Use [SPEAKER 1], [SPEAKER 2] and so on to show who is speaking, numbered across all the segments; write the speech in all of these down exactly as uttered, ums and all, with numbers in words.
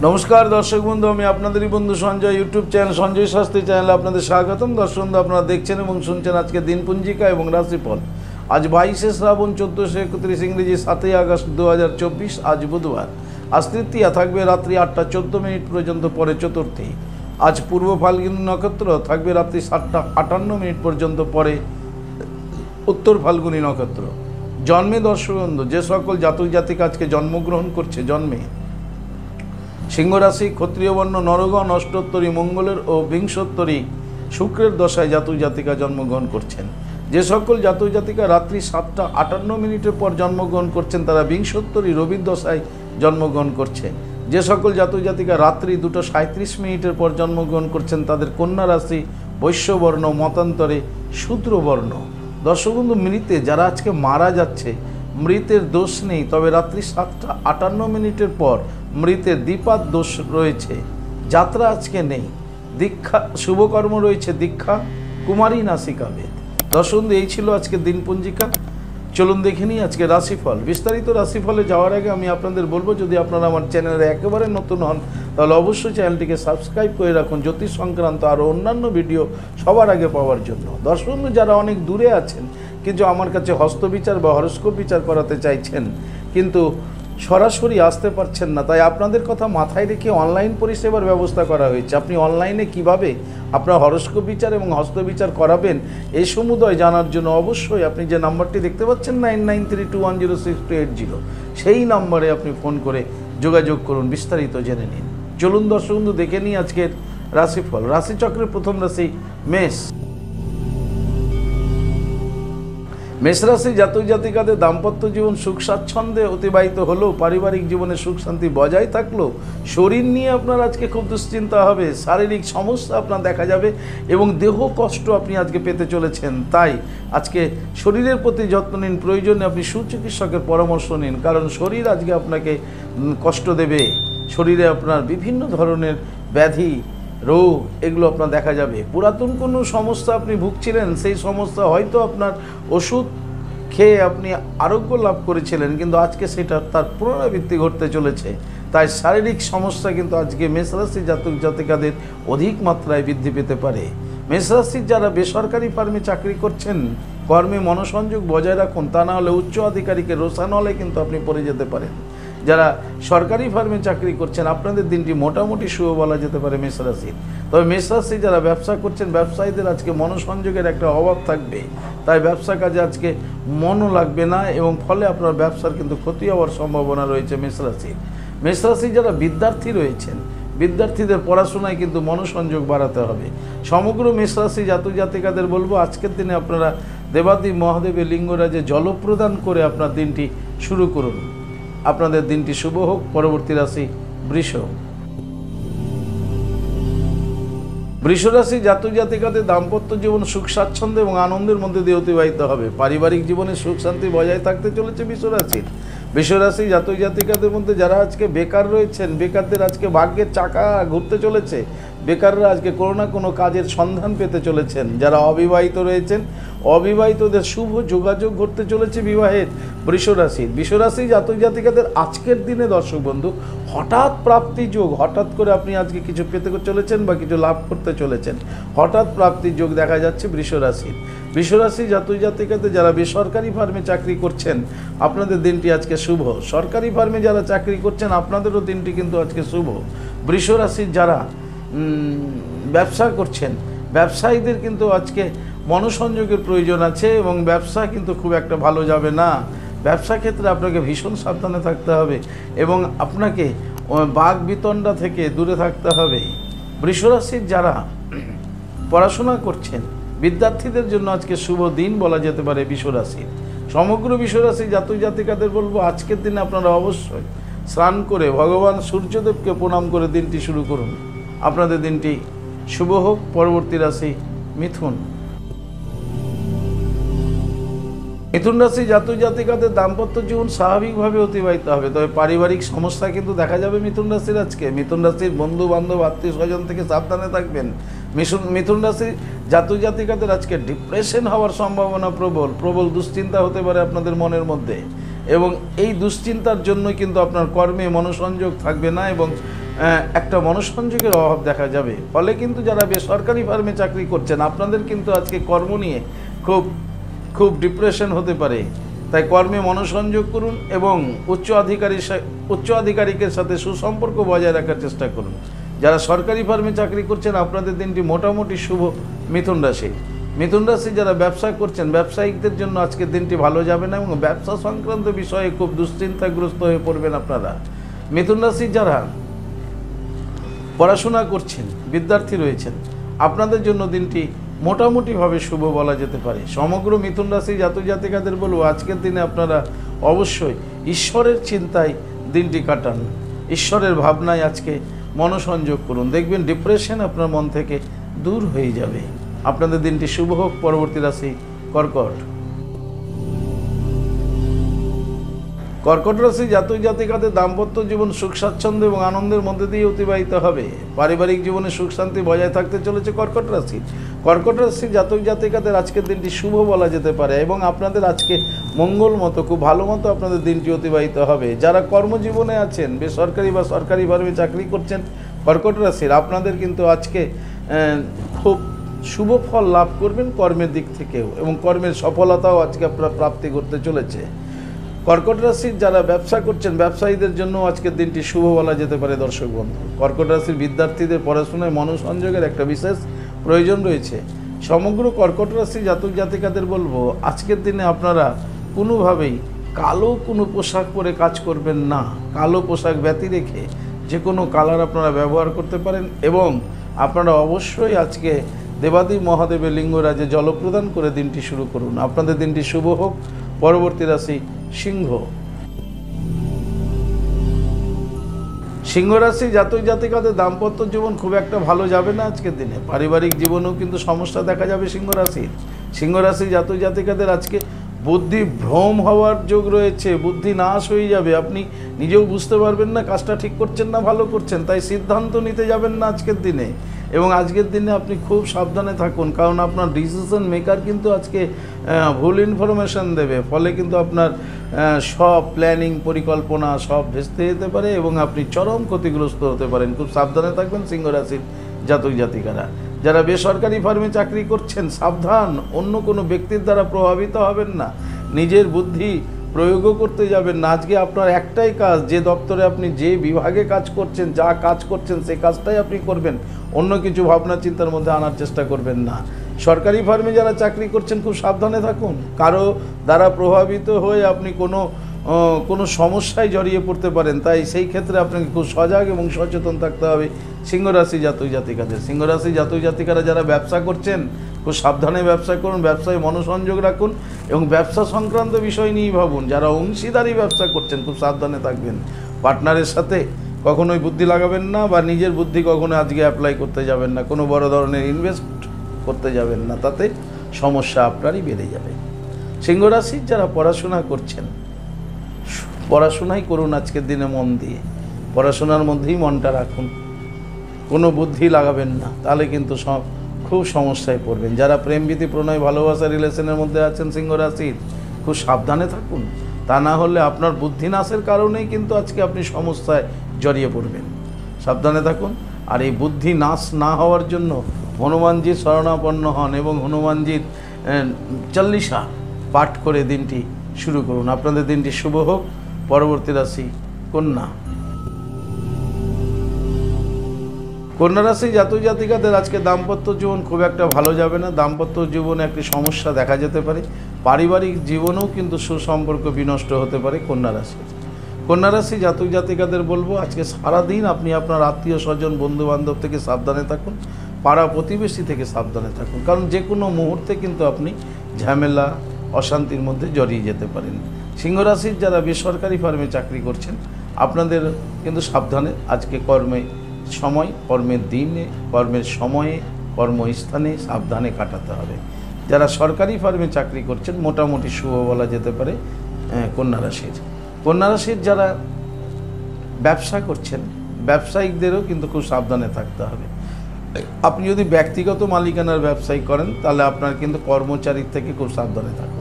[SPEAKER 1] नमस्कार दर्शक बंधु हमें आपनादेरी बंधु Sanjay YouTube channel Sanjay Shastri channel आपनादेर स्वागतम। दर्शक बंधु आपनारा देखছেন এবং শুনছেন আজকে দিনপঞ্জিকা এবং রাশিফল। आज বাইশে শ্রাবণ চোদ্দোশো একত্রিশ ইংরেজি সাতই আগস্ট দু হাজার চব্বিশ। आज बुधवार। आज तृतीया থাকবে রাত্রি আটটা চোদ্দ মিনিট পর্যন্ত, পরে চতুর্থী। आज पूर्व फाल्गुनी नक्षत्र থাকবে রাত্রি সাতটা আটান্ন মিনিট পর্যন্ত, পরে उत्तर फाल्गुनी नक्षत्र। जन्मे दर्शक बंधु जे सकल जातक जातिका आजके जन्मग्रहण करছে जन्मे सिंह राशि क्षत्रिय वर्ण नरगण अष्टोत्तरी मंगलेर और विंशोत्तरी शुक्रेर दशाय जातक जातिका जन्मग्रहण करছেন। जे सकल जातक जातिका रात्रि सातटा आटान्न मिनिटेर पर जन्मग्रहण करছেন तारा विंशोत्तरी रविर दशाय जन्मग्रहण करছে। जे सकल जातक जातिका रात्रि दुटो सैंतीस मिनिटेर पर जन्मग्रहण करছেন तादेर कन्या राशि वैश्य वर्ण मतान्तरे शूद्र वर्ण। दर्शक बंधु मृते जारा आजके मारा जाच्छे मृतेर दोष नहीं, तबे रात्रि सातटा आटान्न मिनिटेर पर मृतेर दीपात दोष रयेछे। यात्रा आजके नहीं, दीक्षा शुभकर्म रयेछे दीक्षा कुमारी नासिका भेद। दर्शक बंधु एई छिलो आजके दिनपंजिका। चलुन देखे निই आजके राशिफल। विस्तारित राशिफले जाওয়ার आगे आमि आपनादेर बोलबो यदि आपनारा आमार चैनेले एकेबारे नतुन हन ताहले अवश्यई चैनलटिके सबस्क्राइब करे राखुन ज्योतिष संक्रांत आरो अन्यान्य भिडियो सबार आगे पाওয়ার জন্য। दर्शक बंधु যারা অনেক দূরে আছেন কিন্তু আমার কাছে হস্তবিচার বা হরস্কোপ বিচার করাতে চাইছেন কিন্তু সরাসরি আসতে পারছেন না, তাই আপনাদের কথা মাথায় রেখে অনলাইন পরিষেবার ব্যবস্থা করা হয়েছে। আপনি অনলাইনে কিভাবে আপনার হরস্কোপ বিচার এবং হস্তবিচার করাবেন এই সমুদয় জানার জন্য অবশ্যই আপনি যে নাম্বারটি দেখতে পাচ্ছেন nine nine three two one zero six two eight zero সেই নাম্বারে আপনি ফোন করে যোগাযোগ করুন, বিস্তারিত জেনে নিন। চলুন দর্শক বন্ধু দেখে নিই আজকের রাশিফল। রাশিচক্রের প্রথম রাশি মেষ। मेष राशि जातक जातिकाদের दाम्पत्य जीवन सुख स्वाच्छंदे अतिबाहित हलो, पारिवारिक जीवने सुख शांति बजाय थाकलो, शरीर निये आपनार आजके खूब दुश्चिंता हबे, शारीरिक समस्या आपनार देखा जाबे एवं देह कष्ट आपनि आजके पेते चलेछेन। ताई आजके शरीरेर प्रति यत्न निन, प्रयोजने आपनि सुचिकित्सकेर परामर्श निन, कारण शरीर आजके आपनाके कष्ट देबे। शरीरे आपनार विभिन्न धरनेर व्याधि रोग एगुलो आपनार देखा जाबे। पुरातन कोनो समस्या आपनि भुगछिलेन, सेई समस्या हयतो आपनार ओषुध खेये आपनि आरोग्य लाभ करेछिलेन किन्तु आजके सेटा तार पुनराबृत्ति घटते चलेछे। ताई शारीरिक समस्या किन्तु आजके मेष राशि जातक जातिकादेर अधिक मात्राय बृद्धि पेते पारे। मेष राशिर जारा बेसरकारी फार्मे चाकरी करछेन कर्मे मनोसंयोग बजाय राखुन, ता ना हले उच्च अधिकारिकेर रोषानले किन्तु आपनि पड़े जेते पारेन। যারা সরকারি ফার্মে চাকরি করছেন আপনাদের দিনটি মোটামুটি শুভ বলা যেতে পারে মেষ রাশির। তবে মেষ রাশি যারা ব্যবসা করছেন ব্যবসায়ীদের আজকে মনোসংযোগের একটা অভাব থাকবে, তাই ব্যবসা কাজে আজকে মনও লাগবে না এবং ফলে আপনার ব্যবসার কিন্তু ক্ষতি হওয়ার সম্ভাবনা রয়েছে মেষ রাশির। মেষ রাশি যারা বিদ্যার্থী রয়েছেন বিদ্যার্থীদের পড়াশোনায় কিন্তু মনোসংযোগ বাড়াতে হবে। সমগ্র মেষ রাশি জাতক জাতিকাদের বলবো আজকের দিনে আপনারা দেবাদিদেব মহাদেবের লিঙ্গরাজে জল প্রদান করে আপনার দিনটি শুরু করুন। আপনাদের দিনটি শুভ হোক। পরবর্তী রাশি বৃষ। বৃষ রাশি জাতক জাতিকাদের দাম্পত্য জীবন সুখ স্বাচ্ছন্দ্য এবং আনন্দের মধ্যে দিয়ে অতিবাহিত হবে। পারিবারিক জীবনে সুখ শান্তি বজায় থাকতে চলেছে বৃষ রাশির। বৃষ রাশি জাতক জাতিকাদের মধ্যে যারা আজকে বেকার রয়েছেন বেকারদের আজকে ভাগ্যের চাকা ঘুরতে চলেছে। বেকাররা আজকে কোনো না কোনো কাজের সন্ধান পেতে চলেছেন। যারা অবিবাহিত রয়েছেন অবিবাহিতদের শুভ যোগাযোগ ঘটতে চলেছে বিবাহের। বৃষ রাশি বৃষ রাশি জাতক জাতিকাদের আজকের দিনে দর্শক বন্ধু হঠাৎ প্রাপ্তি যোগ, হঠাৎ করে আপনি আজকে কিছু পেতে চলেছেন বা কিছু লাভ করতে চলেছেন, হঠাৎ প্রাপ্তির যোগ দেখা যাচ্ছে বৃষ রাশির। বৃষ রাশি জাতক জাতিকাদের যারা বেসরকারি ফার্মে চাকরি করছেন আপনাদের দিনটি আজকে শুভ। সরকারি ফার্মে যারা চাকরি করছেন আপনাদেরও দিনটি কিন্তু আজকে শুভ। বৃষ রাশির যারা ব্যবসা করছেন ব্যবসায়ীদের কিন্তু আজকে মনোসংযোগের প্রয়োজন আছে এবং ব্যবসা কিন্তু খুব একটা ভালো যাবে না। ব্যবসা ক্ষেত্রে আপনাকে ভীষণ সাবধানে থাকতে হবে এবং আপনাকে বাক বিতণ্ডা থেকে দূরে থাকতে হবে। বৃষ রাশির যারা পড়াশোনা করছেন বিদ্যার্থীদের জন্য আজকে শুভ দিন বলা যেতে পারে বৃষ রাশির। সমগ্র বৃষ রাশি জাতক জাতিকাদের বলবো আজকের দিনে আপনারা অবশ্যই স্নান করে ভগবান সূর্যদেবকে প্রণাম করে দিনটি শুরু করুন। আপনাদের দিনটি শুভ হোক। পরবর্তী রাশি মিথুন। মিথুন রাশি জাতক জাতিকাদের দাম্পত্য জীবন স্বাভাবিকভাবে অতিবাহিত হবে, তবে পারিবারিক সমস্যা কিন্তু দেখা যাবে মিথুন রাশির আজকে। মিথুন রাশির বন্ধু বান্ধব আত্মীয় স্বজন থেকে সাবধানে থাকবেন। মিথুন মিথুন রাশির জাতক জাতিকাদের আজকে ডিপ্রেশন হওয়ার সম্ভাবনা প্রবল। প্রবল দুশ্চিন্তা হতে পারে আপনাদের মনের মধ্যে এবং এই দুশ্চিন্তার জন্য কিন্তু আপনার কর্মে মনোসংযোগ থাকবে না এবং একটা মনঃসংযোগের অভাব দেখা যাবে। ফলে কিন্তু যারা বেসরকারি ফার্মে চাকরি করছেন আপনাদের কিন্তু আজকে কর্ম নিয়ে খুব খুব ডিপ্রেশন হতে পারে। তাই কর্মে মনোসংযোগ করুন এবং উচ্চ আধিকারী উচ্চ আধিকারিকের সাথে সুসম্পর্ক বজায় রাখার চেষ্টা করুন। যারা সরকারি ফার্মে চাকরি করছেন আপনাদের দিনটি মোটামুটি শুভ। মিথুন রাশি মিথুন রাশি যারা ব্যবসা করছেন ব্যবসায়িকদের জন্য আজকের দিনটি ভালো যাবে না এবং ব্যবসা সংক্রান্ত বিষয়ে খুব দুশ্চিন্তাগ্রস্ত হয়ে পড়বেন আপনারা। মিথুন রাশি যারা পড়াশোনা করছেন বিদ্যার্থী রয়েছেন আপনাদের জন্য দিনটি মোটামুটিভাবে শুভ বলা যেতে পারে। সমগ্র মিথুন রাশি জাতক জাতিকাদের বলবো আজকের দিনে আপনারা অবশ্যই ঈশ্বরের চিন্তায় দিনটি কাটান, ঈশ্বরের ভাবনায় আজকে মনোসংযোগ করুন, দেখবেন ডিপ্রেশন আপনার মন থেকে দূর হয়ে যাবে। আপনাদের দিনটি শুভ হোক। পরবর্তী রাশি কর্কট। কর্কট রাশি জাতক জাতিকাদের দাম্পত্য জীবন সুখ স্বাচ্ছন্দ্য এবং আনন্দের মধ্যে দিয়ে অতিবাহিত হবে। পারিবারিক জীবনে সুখ শান্তি বজায় থাকতে চলেছে কর্কট রাশি। কর্কট রাশি জাতক জাতিকাদের আজকের দিনটি শুভ বলা যেতে পারে এবং আপনাদের আজকে মঙ্গল মতো খুব ভালো মতো আপনাদের দিনটি অতিবাহিত হবে। যারা কর্মজীবনে আছেন বেসরকারি বা সরকারিভাবে চাকরি করছেন কর্কট রাশির আপনাদের কিন্তু আজকে খুব শুভ ফল লাভ করবেন কর্মের দিক থেকেও এবং কর্মের সফলতাও আজকে আপনারা প্রাপ্তি করতে চলেছে। কর্কট রাশির যারা ব্যবসা করছেন ব্যবসায়ীদের জন্য আজকের দিনটি শুভ বলা যেতে পারে। দর্শক বন্ধু, কর্কট রাশির বিদ্যার্থীদের পড়াশোনায় মনোসংযোগের একটা বিশেষ প্রয়োজন রয়েছে। সমগ্র কর্কট রাশি জাতক জাতিকাদের বলবো আজকের দিনে আপনারা কোনোভাবেই কালো কোনো পোশাক পরে কাজ করবেন না। কালো পোশাক ব্যতি রেখে যে কোনো কালার আপনারা ব্যবহার করতে পারেন এবং আপনারা অবশ্যই আজকে দেবাদেব মহাদেবের লিঙ্গরাজে জল প্রদান করে দিনটি শুরু করুন। আপনাদের দিনটি শুভ হোক। পরবর্তী রাশি সিংহ। সিংহ রাশি জাতক জাতিকাদের দাম্পত্য জীবন খুব একটা ভালো যাবে না আজকের দিনে। পারিবারিক জীবনেও কিন্তু সমস্যা দেখা যাবে সিংহ রাশির। সিংহ রাশি জাতক জাতিকাদের আজকে বুদ্ধি ভ্রম হওয়ার যোগ রয়েছে, বুদ্ধি নাশ হয়ে যাবে। আপনি নিজেও বুঝতে পারবেন না কাজটা ঠিক করছেন না ভালো করছেন, তাই সিদ্ধান্ত নিতে যাবেন না আজকের দিনে। এবং আজকের দিনে আপনি খুব সাবধানে থাকুন, কারণ আপনার ডিসিশন মেকার কিন্তু আজকে ভুল ইনফরমেশন দেবে। ফলে কিন্তু আপনার সব প্ল্যানিং পরিকল্পনা সব ভেস্তে যেতে পারে এবং আপনি চরম ক্ষতিগ্রস্ত হতে পারেন। খুব সাবধানে থাকবেন সিংহ রাশির জাতক জাতিকারা। যারা বেসরকারি ফার্মে চাকরি করছেন সাবধান, অন্য কোনো ব্যক্তির দ্বারা প্রভাবিত হবেন না, নিজের বুদ্ধি প্রয়োগও করতে যাবেন না। আজকে আপনার একটাই কাজ, যে দপ্তরে আপনি যে বিভাগে কাজ করছেন যা কাজ করছেন সেই কাজটাই আপনি করবেন, অন্য কিছু ভাবনা চিন্তার মধ্যে আনার চেষ্টা করবেন না। সরকারি ফার্মে যারা চাকরি করছেন খুব সাবধানে থাকুন, কারো দ্বারা প্রভাবিত হয়ে আপনি কোনো কোনো সমস্যায় জড়িয়ে পড়তে পারেন, তাই সেই ক্ষেত্রে আপনাকে খুব সজাগ এবং সচেতন থাকতে হবে সিংহরাশি জাতক জাতিকাদের। সিংহরাশি জাতক জাতিকারা যারা ব্যবসা করছেন খুব সাবধানে ব্যবসা করুন, ব্যবসায় মনোসংযোগ রাখুন এবং ব্যবসা সংক্রান্ত বিষয় নিয়েই ভাবুন। যারা অংশীদারি ব্যবসা করছেন খুব সাবধানে থাকবেন, পার্টনারের সাথে কখনোই বুদ্ধি লাগাবেন না বা নিজের বুদ্ধি কখনো আজকে অ্যাপ্লাই করতে যাবেন না, কোনো বড় ধরনের ইনভেস্ট করতে যাবেন না, তাতে সমস্যা আপনারই বেড়ে যাবে। সিংহরাশির যারা পড়াশোনা করছেন পড়াশোনাই করুন আজকের দিনে মন দিয়ে, পড়াশোনার মধ্যেই মনটা রাখুন, কোনো বুদ্ধি লাগাবেন না, তাহলে কিন্তু সব খুব সমস্যায় পড়বেন। যারা প্রেমভীতি প্রণয় ভালোবাসা রিলেশনের মধ্যে আছেন সিংহ রাশির খুব সাবধানে থাকুন, তা না হলে আপনার বুদ্ধি নাশের কারণেই কিন্তু আজকে আপনি সমস্যায় জড়িয়ে পড়বেন। সাবধানে থাকুন। আর এই বুদ্ধি নাশ না হওয়ার জন্য হনুমানজির শরণাপন্ন হন এবং হনুমানজির চল্লিশা পাঠ করে দিনটি শুরু করুন। আপনাদের দিনটি শুভ হোক। পরবর্তী রাশি কন্যা। কন্যা রাশি জাতক জাতিকাদের আজকে দাম্পত্য জীবন খুব একটা ভালো যাবে না। দাম্পত্য জীবনে একটি সমস্যা দেখা যেতে পারে, পারিবারিক জীবনেও কিন্তু সুসম্পর্ক বিনষ্ট হতে পারে কন্যা রাশির। কন্যা রাশি জাতক জাতিকাদের বলবো আজকে সারাদিন আপনি আপনার আত্মীয় স্বজন বন্ধু বান্ধব থেকে সাবধানে থাকুন, পাড়া প্রতিবেশী থেকে সাবধানে থাকুন, কারণ যে কোনো মুহূর্তে কিন্তু আপনি ঝামেলা অশান্তির মধ্যে জড়িয়ে যেতে পারেন। সিংহরাশির যারা বেসরকারি ফার্মে চাকরি করছেন আপনাদের কিন্তু সাবধানে আজকে কর্মে সময় কর্মের দিনে কর্মের সময়ে কর্মস্থানে সাবধানে কাটাতে হবে। যারা সরকারি ফার্মে চাকরি করছেন মোটামুটি শুভ বলা যেতে পারে কন্যা রাশির। কন্যা রাশির যারা ব্যবসা করছেন ব্যবসায়িকদেরও কিন্তু খুব সাবধানে থাকতে হবে। আপনি যদি ব্যক্তিগত মালিকানার ব্যবসায়ী করেন তাহলে আপনার কিন্তু কর্মচারীর থেকে খুব সাবধানে থাকুন।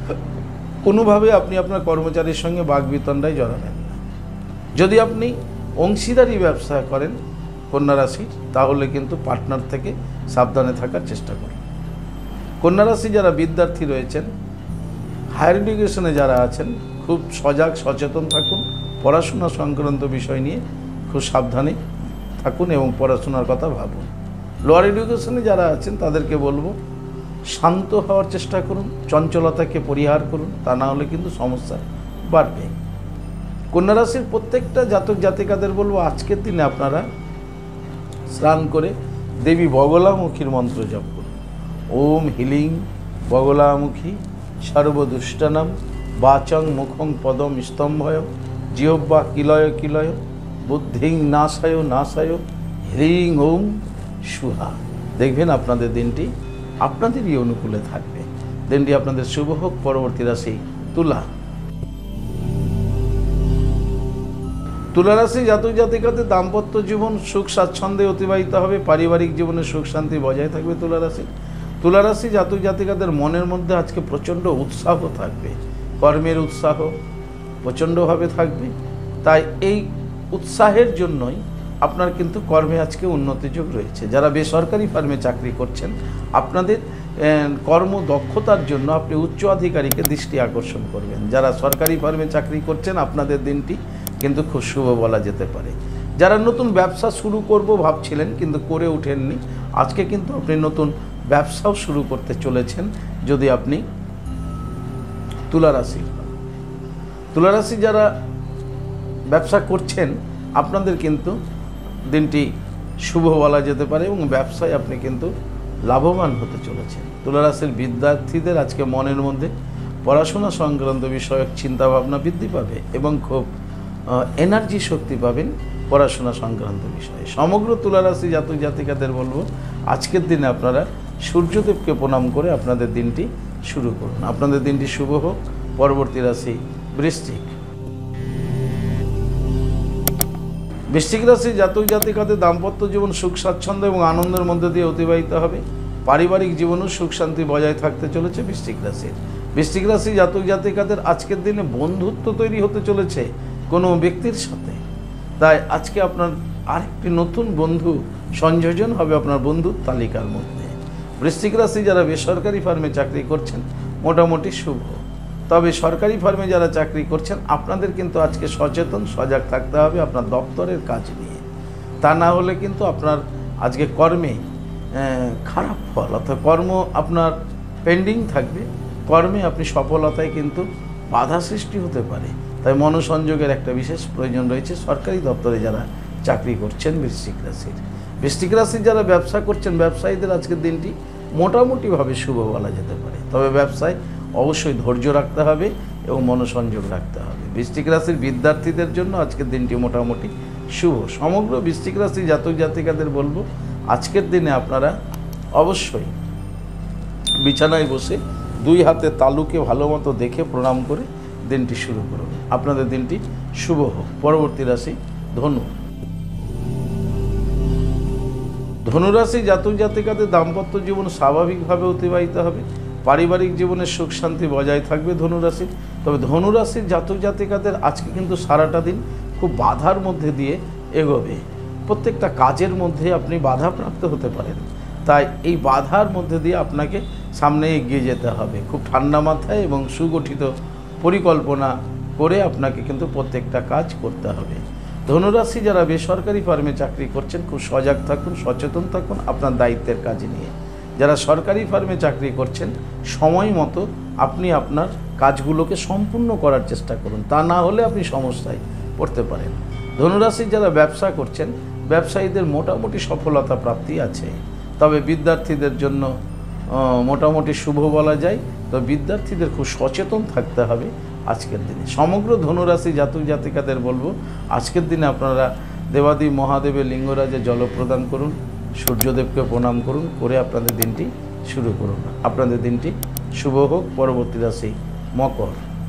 [SPEAKER 1] কোনোভাবে আপনি আপনার কর্মচারীর সঙ্গে বাগবিতণ্ডায় জড়াবেন না। যদি আপনি অংশীদারি ব্যবসা করেন কন্যা রাশি, তাহলে কিন্তু পার্টনার থেকে সাবধানে থাকার চেষ্টা করুন। কন্যা রাশি যারা বিদ্যার্থী রয়েছেন, হায়ার এডুকেশনে যারা আছেন, খুব সজাগ সচেতন থাকুন, পড়াশোনা সংক্রান্ত বিষয় নিয়ে খুব সাবধানে থাকুন এবং পড়াশোনার কথা ভাবুন। লোয়ার এডুকেশনে যারা আছেন তাদেরকে বলবো শান্ত হওয়ার চেষ্টা করুন, চঞ্চলতাকে পরিহার করুন, তা না হলে কিন্তু সমস্যা বাড়বে। কন্যা রাশির প্রত্যেকটা জাতক জাতিকাদের বলবো আজকের দিনে আপনারা স্নান করে দেবী বগলামুখীর মন্ত্র জপ করুন। ওম হিলিং বগলামুখী সর্বদুষ্টানাম বাচং মুখং পদম স্তম্ভয় জিহ্বা কিলয় কিলয় বুদ্ধিং নাশায় নাশায় হ্রিং ওম সুহা। দেখবেন আপনাদের দিনটি আপনাদেরই অনুকূলে থাকবে। দিনটি আপনাদের শুভ হোক। পরবর্তী রাশি তুলা। তুলা রাশি জাতক জাতিকাদের দাম্পত্য জীবন সুখ স্বাচ্ছন্দ্যে অতিবাহিত হবে, পারিবারিক জীবনে সুখ শান্তি বজায় থাকবে। তুলা রাশি তুলা রাশি জাতক জাতিকাদের মনের মধ্যে আজকে প্রচণ্ড উৎসাহ থাকবে, কর্মের উৎসাহ প্রচণ্ডভাবে থাকবে। তাই এই উৎসাহের জন্যই আপনার কিন্তু কর্মে আজকে উন্নতি যোগ রয়েছে। যারা বেসরকারি ফার্মে চাকরি করছেন, আপনাদের কর্মদক্ষতার জন্য আপনি উচ্চ আধিকারিকে দৃষ্টি আকর্ষণ করবেন। যারা সরকারি ফার্মে চাকরি করছেন, আপনাদের দিনটি কিন্তু খুব শুভ বলা যেতে পারে। যারা নতুন ব্যবসা শুরু করব ভাবছিলেন কিন্তু করে ওঠেননি, আজকে কিন্তু আপনি নতুন ব্যবসাও শুরু করতে চলেছেন। যদি আপনি তুলা রাশি তুলা রাশি যারা ব্যবসা করছেন, আপনাদের কিন্তু দিনটি শুভ বলা যেতে পারে এবং ব্যবসায় আপনি কিন্তু লাভবান হতে চলেছেন। তুলা রাশির বিদ্যার্থীদের আজকে মনের মধ্যে পড়াশোনা সংক্রান্ত বিষয়ক চিন্তাভাবনা বৃদ্ধি পাবে এবং খুব এনার্জি শক্তি পাবেন পড়াশোনা সংক্রান্ত বিষয়ে। সমগ্র তুলা রাশি জাতক জাতিকাদের বলবো আজকের দিনে আপনারা সূর্যদেবকে প্রণাম করে আপনাদের দিনটি শুরু করুন। আপনাদের দিনটি শুভ হোক। পরবর্তী রাশি বৃশ্চিক। বৃশ্চিক রাশি জাতক জাতিকাদের দাম্পত্য জীবন সুখ স্বাচ্ছন্দ্য এবং আনন্দের মধ্যে দিয়ে অতিবাহিত হবে। পারিবারিক জীবনও সুখ শান্তি বজায় থাকতে চলেছে বৃশ্চিক রাশির। বৃশ্চিক রাশি জাতক জাতিকাদের আজকের দিনে বন্ধুত্ব তৈরি হতে চলেছে কোনো ব্যক্তির সাথে। তাই আজকে আপনার আরেকটি নতুন বন্ধু সংযোজন হবে আপনার বন্ধুর তালিকার মধ্যে। বৃশ্চিক রাশি যারা বেসরকারি ফার্মে চাকরি করছেন, মোটামুটি শুভ। তবে সরকারি ফার্মে যারা চাকরি করছেন, আপনাদের কিন্তু আজকে সচেতন সজাগ থাকতে হবে আপনার দপ্তরের কাজ নিয়ে। তা না হলে কিন্তু আপনার আজকে কর্মে খারাপ ফল, অর্থাৎ কর্ম আপনার পেন্ডিং থাকবে, কর্মে আপনি সফলতায় কিন্তু বাধা সৃষ্টি হতে পারে। তাই মনোসংযোগের একটা বিশেষ প্রয়োজন রয়েছে সরকারি দপ্তরে যারা চাকরি করছেন বৃশ্চিক রাশির। বৃশ্চিক রাশির যারা ব্যবসা করছেন, ব্যবসায়ীদের আজকের দিনটি মোটামুটিভাবে শুভ বলা যেতে পারে। তবে ব্যবসায় অবশ্যই ধৈর্য রাখতে হবে এবং মনোসংযোগ রাখতে হবে। বৃশ্চিক রাশির বিদ্যার্থীদের জন্য আজকের দিনটি মোটামুটি শুভ। সমগ্র বৃশ্চিক রাশি জাতক জাতিকাদের বলবো আজকের দিনে আপনারা অবশ্যই বিছানায় বসে দুই হাতে তালুকে ভালো মতো দেখে প্রণাম করে দিনটি শুরু করুন। আপনাদের দিনটি শুভ হোক। পরবর্তী রাশি ধনু। ধনুরাশি জাতক জাতিকাদের দাম্পত্য জীবন স্বাভাবিকভাবে অতিবাহিত হবে। পারিবারিক জীবনে সুখ শান্তি বজায় থাকবে ধনুরাশির। তবে ধনুরাশির জাতক জাতিকাদের আজকে কিন্তু সারাটা দিন খুব বাধার মধ্যে দিয়ে এগোবে। প্রত্যেকটা কাজের মধ্যে আপনি বাধাপ্রাপ্ত হতে পারেন। তাই এই বাধার মধ্যে দিয়ে আপনাকে সামনে এগিয়ে যেতে হবে খুব ঠান্ডা মাথায় এবং সুগঠিত পরিকল্পনা করে আপনাকে কিন্তু প্রত্যেকটা কাজ করতে হবে। ধনুরাশি যারা বেসরকারি ফার্মে চাকরি করছেন, খুব সজাগ থাকুন, সচেতন থাকুন আপনার দায়িত্বের কাজ নিয়ে। যারা সরকারি ফার্মে চাকরি করছেন, সময় মতো আপনি আপনার কাজগুলোকে সম্পূর্ণ করার চেষ্টা করুন, তা না হলে আপনি সমস্যায় পড়তে পারেন। ধনুরাশির যারা ব্যবসা করছেন, ব্যবসায়ীদের মোটামুটি সফলতা প্রাপ্তি আছে। তবে বিদ্যার্থীদের জন্য মোটামুটি শুভ বলা যায়। তো বিদ্যার্থীদের খুব সচেতন থাকতে হবে আজকের দিনে। সমগ্র ধনুরাশি জাতক জাতিকাদের বলবো আজকের দিনে আপনারা দেবাদি মহাদেবের লিঙ্গরাজে জল প্রদান করুন, সূর্যদেবকে প্রণাম করুন, করে আপনাদের দিনটি শুরু করুন। আপনাদের দিনটি শুভ হোক। পরবর্তী রাশি মকর।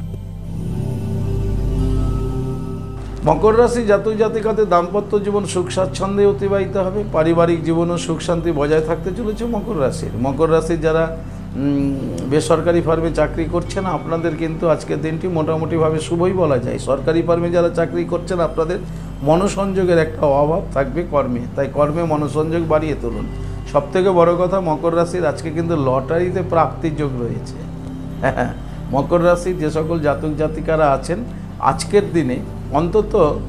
[SPEAKER 1] মকর রাশি জাতক জাতিকাদের দাম্পত্য জীবন সুখ স্বাচ্ছন্দ্যে অতিবাহিত হবে। পারিবারিক জীবনও সুখ শান্তি বজায় থাকতে চলেছে মকর রাশির। মকর রাশির যারা বেসরকারি ফার্মে চাকরি করছেন, আপনাদের কিন্তু আজকের দিনটি মোটামুটিভাবে শুভই বলা যায়। সরকারি ফার্মে যারা চাকরি করছেন, আপনাদের মনোসংযোগের একটা অভাব থাকবে কর্মে, তাই কর্মে মনোসংযোগ বাড়িয়ে তুলুন। সবথেকে বড় কথা, মকর রাশির আজকে কিন্তু লটারিতে প্রাপ্তির যোগ রয়েছে। হ্যাঁ, মকর রাশির যে সকল জাতক জাতিকারা আছেন আজকের দিনে অন্তত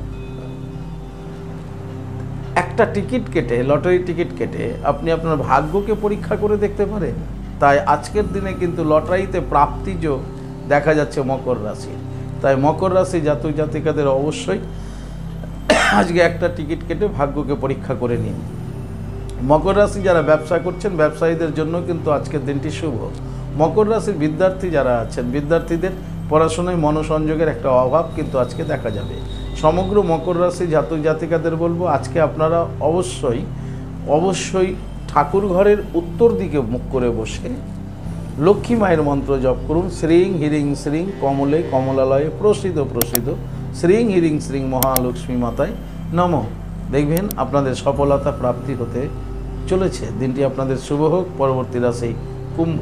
[SPEAKER 1] একটা টিকিট কেটে, লটারি টিকিট কেটে আপনি আপনার ভাগ্যকে পরীক্ষা করে দেখতে পারেন। তাই আজকের দিনে কিন্তু লটারিতে প্রাপ্তি যোগ দেখা যাচ্ছে মকর রাশির। তাই মকর রাশি জাতক জাতিকাদের অবশ্যই আজকে একটা টিকিট কেটে ভাগ্যকে পরীক্ষা করে নিন। মকর রাশি যারা ব্যবসা করছেন ব্যবসায়ীদের জন্য কিন্তু আজকের দিনটি শুভ। মকর রাশির বিদ্যার্থী যারা আছেন বিদ্যার্থীদের পড়াশোনায় মনোসংযোগের একটা অভাব কিন্তু আজকে দেখা যাবে। সমগ্র মকর রাশি জাতক জাতিকাদের বলবো আজকে আপনারা অবশ্যই অবশ্যই ঠাকুর ঘরের উত্তর দিকে মুখ করে বসে লক্ষ্মী মায়ের মন্ত্র জপ করুন। শ্রীং হিরিং শ্রীং কমলে কমলালয়ে প্রসিদ্ধ প্রসিদ্ধ শ্রীং হিরিং শ্রীং মহালক্ষ্মী মাতায় নম। দেখবেন আপনাদের সফলতা প্রাপ্তি হতে চলেছে। দিনটি আপনাদের শুভ হোক। পরবর্তী রাশি কুম্ভ।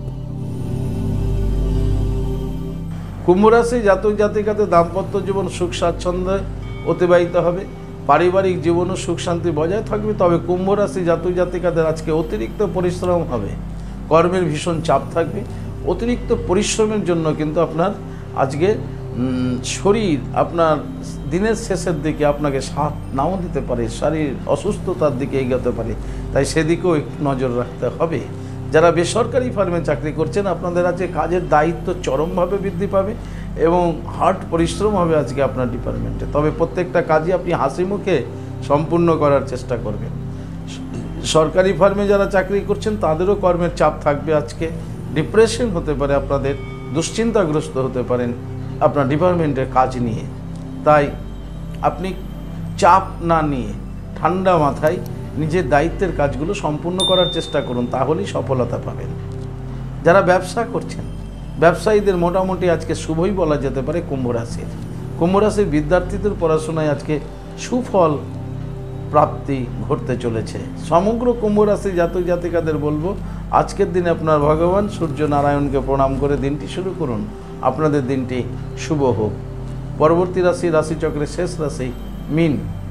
[SPEAKER 1] কুম্ভ রাশি জাতক জাতিকাদের দাম্পত্য জীবন সুখ স্বাচ্ছন্দ্যে অতিবাহিত হবে। পারিবারিক জীবনও সুখ শান্তি বজায় থাকবে। তবে কুম্ভ রাশি জাতক জাতিকাদের আজকে অতিরিক্ত পরিশ্রম হবে, কর্মের ভীষণ চাপ থাকবে। অতিরিক্ত পরিশ্রমের জন্য কিন্তু আপনার আজকে শরীর আপনার দিনের শেষের দিকে আপনাকে সাথ নাও দিতে পারে, শরীর অসুস্থতার দিকে এগোতে পারে। তাই সেদিকেও একটু নজর রাখতে হবে। যারা বেসরকারি ফার্মে চাকরি করছেন আপনাদের আজকে কাজের দায়িত্ব চরমভাবে বৃদ্ধি পাবে এবং হার্ড পরিশ্রম হবে আজকে আপনার ডিপার্টমেন্টে। তবে প্রত্যেকটা কাজই আপনি হাসি মুখে সম্পূর্ণ করার চেষ্টা করবেন। সরকারি ফার্মে যারা চাকরি করছেন তাদেরও কর্মের চাপ থাকবে। আজকে ডিপ্রেশন হতে পারে, আপনাদের দুশ্চিন্তাগ্রস্ত হতে পারেন আপনার ডিপার্টমেন্টের কাজ নিয়ে। তাই আপনি চাপ না নিয়ে ঠান্ডা মাথায় নিজের দায়িত্বের কাজগুলো সম্পূর্ণ করার চেষ্টা করুন, তাহলেই সফলতা পাবেন। যারা ব্যবসা করছেন ব্যবসায়ীদের মোটামুটি আজকে শুভই বলা যেতে পারে। কুম্ভ রাশির কুম্ভ রাশির বিদ্যার্থীদের পড়াশোনায় আজকে সুফল প্রাপ্তি ঘটতে চলেছে। সমগ্র কুম্ভ রাশি জাতক জাতিকাদের বলবো আজকের দিনে আপনার ভগবান সূর্য নারায়ণকে প্রণাম করে দিনটি শুরু করুন। আপনাদের দিনটি শুভ হোক। পরবর্তী রাশি রাশিচক্রের শেষ রাশি মীন।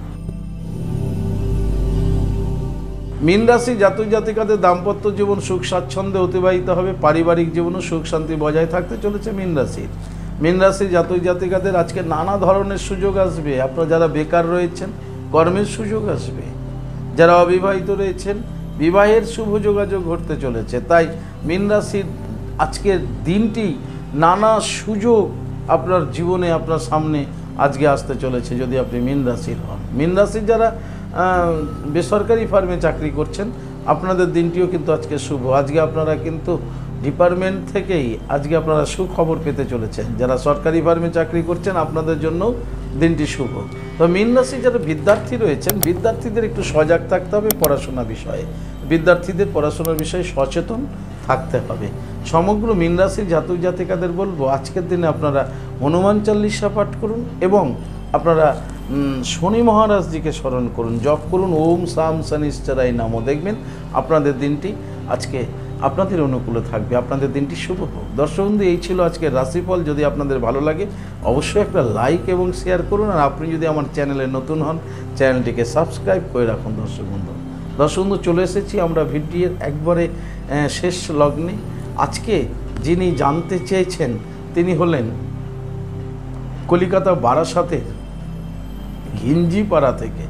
[SPEAKER 1] মীন রাশি জাতক জাতিকাদের দাম্পত্য জীবন সুখ স্বাচ্ছন্দ্যে অতিবাহিত হবে। পারিবারিক জীবনও সুখ শান্তি বজায় থাকতে চলেছে মীন রাশির। মীন রাশি জাতক জাতিকাদের আজকে নানা ধরনের সুযোগ আসবে। আপনারা যারা বেকার রয়েছেন কর্মের সুযোগ আসবে। যারা অবিবাহিত রয়েছেন বিবাহের শুভ যোগাযোগ ঘটতে চলেছে। তাই মীন রাশির আজকের দিনটি নানা সুযোগ আপনার জীবনে আপনার সামনে আজকে আসতে চলেছে যদি আপনি মীন রাশির হন। মীন রাশির যারা বেসরকারি ফার্মে চাকরি করছেন আপনাদের দিনটিও কিন্তু আজকে শুভ। আজকে আপনারা কিন্তু ডিপার্টমেন্ট থেকেই আজকে আপনারা সুখবর পেতে চলেছেন। যারা সরকারি ফার্মে চাকরি করছেন আপনাদের জন্য দিনটি শুভ। তো মীন রাশি যারা বিদ্যার্থী রয়েছেন বিদ্যার্থীদের একটু সজাগ থাকতে হবে পড়াশোনা বিষয়ে। বিদ্যার্থীদের পড়াশোনার বিষয়ে সচেতন থাকতে হবে। সমগ্র মীন রাশির জাতক জাতিকাদের বলবো আজকের দিনে আপনারা হনুমান চল্লিশা পাঠ করুন এবং আপনারা শনি মহারাজজিকে স্মরণ করুন, জপ করুন ওম সাম শনিশ্চরায় নামো। দেখবেন আপনাদের দিনটি আজকে আপনাদের অনুকূলে থাকবে, আপনাদের দিনটি শুভ হোক। দর্শক বন্ধু, এই ছিল আজকের রাশিফল। যদি আপনাদের ভালো লাগে অবশ্যই একটা লাইক এবং শেয়ার করুন। আর আপনি যদি আমার চ্যানেলে নতুন হন চ্যানেলটিকে সাবস্ক্রাইব করে রাখুন। দর্শক বন্ধু দর্শক বন্ধু চলে এসেছি আমরা ভিডিওর একবারে শেষ লগ্নে। আজকে যিনি জানতে চেয়েছেন তিনি হলেন কলিকাতা বারাসাতের ঘিঞ্জিপাড়া থেকে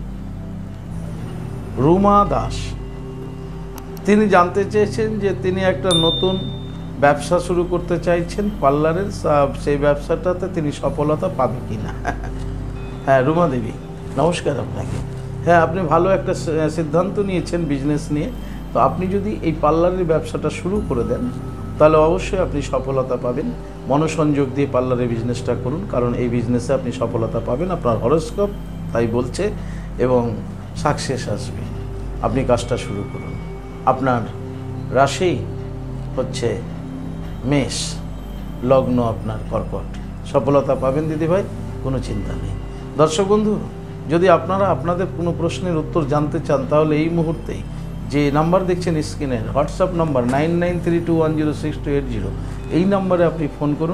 [SPEAKER 1] রুমা দাস। তিনি জানতে চেয়েছেন যে তিনি একটা নতুন ব্যবসা শুরু করতে চাইছেন পার্লারের, সেই ব্যবসাটাতে তিনি সফলতা পাবে কি না। হ্যাঁ রুমা দেবী নমস্কার আপনাকে। হ্যাঁ আপনি ভালো একটা সিদ্ধান্ত নিয়েছেন বিজনেস নিয়ে। তো আপনি যদি এই পার্লারের ব্যবসাটা শুরু করে দেন তাহলে অবশ্যই আপনি সফলতা পাবেন। মনোসংযোগ দিয়ে পার্লারের বিজনেসটা করুন, কারণ এই বিজনেসে আপনি সফলতা পাবেন। আপনার হরোস্কোপ তাই বলছে এবং সাকসেস আসবে। আপনি কাজটা শুরু করুন। আপনার রাশি হচ্ছে মেষ, লগ্ন আপনার কর্কট। সফলতা পাবেন দিদিভাই, কোনো চিন্তা নেই। দর্শক বন্ধু, যদি আপনারা আপনাদের কোনো প্রশ্নের উত্তর জানতে চান তাহলে এই মুহূর্তেই যে নাম্বার দেখছেন স্ক্রিনের WhatsApp number nine nine three two one zero six two eight zero এই নাম্বারে আপনি ফোন করুন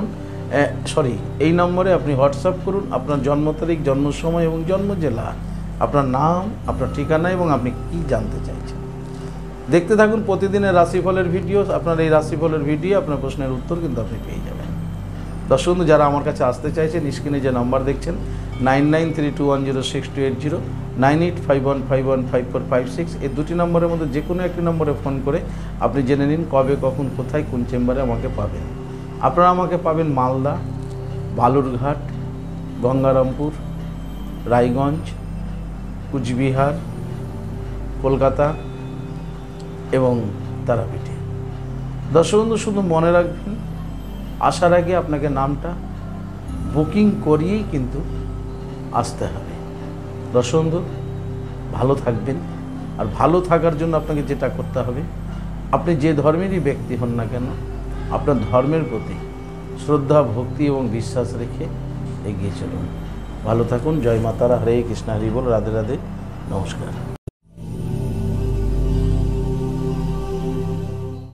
[SPEAKER 1] সরি এই নম্বরে আপনি হোয়াটসঅ্যাপ করুন আপনার জন্ম তারিখ, জন্ম সময় এবং জন্ম জেলা, আপনার নাম, আপনার ঠিকানা এবং আপনি কি জানতে চাইছেন। দেখতে থাকুন প্রতিদিনের রাশিফলের ভিডিও। আপনার এই রাশিফলের ভিডিও আপনার প্রশ্নের উত্তর কিন্তু আপনি পেয়ে যাবেন। দর্শক বন্ধু, যারা আমার কাছে আসতে চাইছেন স্ক্রিনে যে নাম্বার দেখছেন nine nine three two one zero six two eight zero, nine eight five one five one five four five six, এই দুটি নম্বরের মধ্যে যে কোনো একটি নম্বরে ফোন করে আপনি জেনে নিন কবে, কখন, কোথায়, কোন চেম্বারে আমাকে পাবেন। আপনারা আমাকে পাবেন মালদা, বালুরঘাট, গঙ্গারামপুর, রায়গঞ্জ, কুচবিহার, কলকাতা এবং তারাপীঠে। দর্শক বন্ধু, শুধু মনে রাখবেন আসার আগে আপনাকে নামটা বুকিং করিয়েই কিন্তু আসতে হবে। দর্শক বন্ধু, ভালো থাকবেন। আর ভালো থাকার জন্য আপনাকে যেটা করতে হবে, আপনি যে ধর্মেরই ব্যক্তি হন না কেন, আপনার ধর্মের প্রতি শ্রদ্ধা, ভক্তি এবং বিশ্বাস রেখে এগিয়ে চলুন। ভালো থাকুন। জয় মাতারা, হরে কৃষ্ণ, হরি বল, রাধে রাধে, নমস্কার।